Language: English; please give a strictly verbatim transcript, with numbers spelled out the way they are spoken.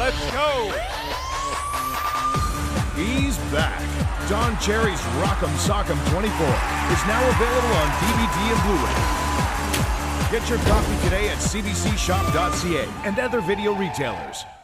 Let's go! He's back. Don Cherry's Rockem Sockem twenty-four is now available on D V D and Blu-ray. Get your copy today at C B C shop dot C A and other video retailers.